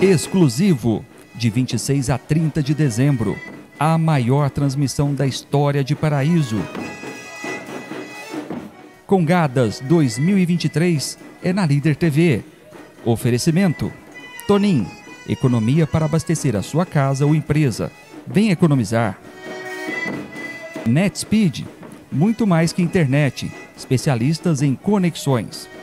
Exclusivo, de 26 a 30 de dezembro, a maior transmissão da história de Paraíso. Congadas 2023 é na Líder TV. Oferecimento: Tonin, economia para abastecer a sua casa ou empresa. Vem economizar. NetSpeed, muito mais que internet, especialistas em conexões.